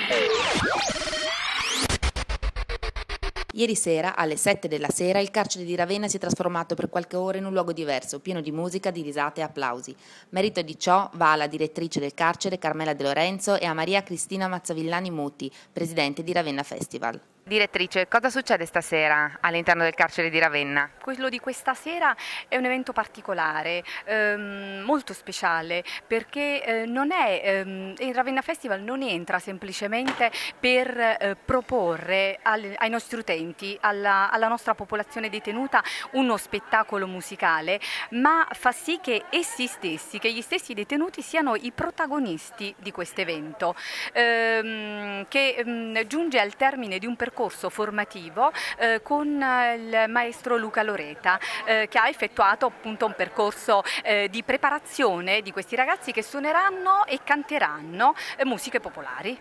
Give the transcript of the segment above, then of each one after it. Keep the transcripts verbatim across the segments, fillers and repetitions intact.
Ieri sera, alle sette della sera, il carcere di Ravenna si è trasformato per qualche ora in un luogo diverso, pieno di musica, di risate e applausi. Merito di ciò va alla direttrice del carcere, Carmela De Lorenzo, e a Maria Cristina Mazzavillani Muti, presidente di Ravenna Festival. Direttrice, cosa succede stasera all'interno del carcere di Ravenna? Quello di questa sera è un evento particolare, ehm, molto speciale, perché eh, non è, ehm, il Ravenna Festival non entra semplicemente per eh, proporre al, ai nostri utenti, alla, alla nostra popolazione detenuta, uno spettacolo musicale, ma fa sì che essi stessi, che gli stessi detenuti siano i protagonisti di questo evento, ehm, che ehm, giunge al termine di un percorso corso formativo eh, con il maestro Luca Loreta eh, che ha effettuato appunto un percorso eh, di preparazione di questi ragazzi che suoneranno e canteranno eh, musiche popolari.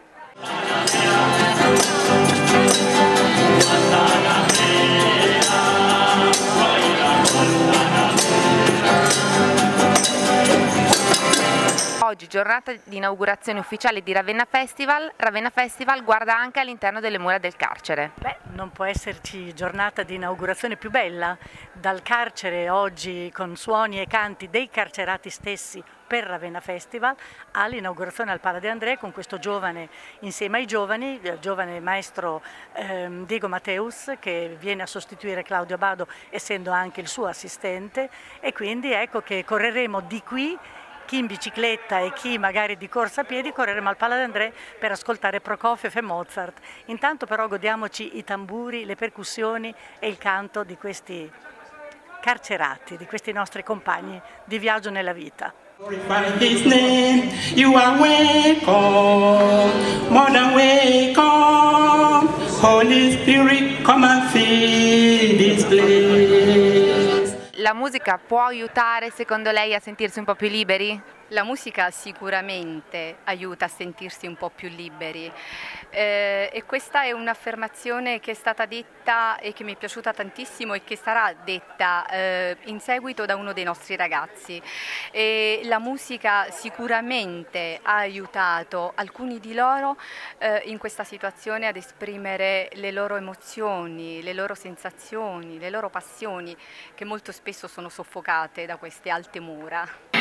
Oggi, giornata di inaugurazione ufficiale di Ravenna Festival, Ravenna Festival guarda anche all'interno delle mura del carcere. Beh, non può esserci giornata di inaugurazione più bella. Dal carcere oggi con suoni e canti dei carcerati stessi per Ravenna Festival all'inaugurazione al Pala De André con questo giovane insieme ai giovani, il giovane maestro ehm, Diego Mateus che viene a sostituire Claudio Abbado essendo anche il suo assistente, e quindi ecco che correremo di qui, chi in bicicletta e chi magari di corsa a piedi, correremo al Pala De André per ascoltare Prokofiev e Mozart. Intanto però godiamoci i tamburi, le percussioni e il canto di questi carcerati, di questi nostri compagni di viaggio nella vita. His name, you are welcome, more than welcome. Holy Spirit, come and fill this place. La musica può aiutare, secondo lei, a sentirsi un po' più liberi? La musica sicuramente aiuta a sentirsi un po' più liberi eh, e questa è un'affermazione che è stata detta e che mi è piaciuta tantissimo e che sarà detta eh, in seguito da uno dei nostri ragazzi. E la musica sicuramente ha aiutato alcuni di loro eh, in questa situazione ad esprimere le loro emozioni, le loro sensazioni, le loro passioni che molto spesso sono soffocate da queste alte mura.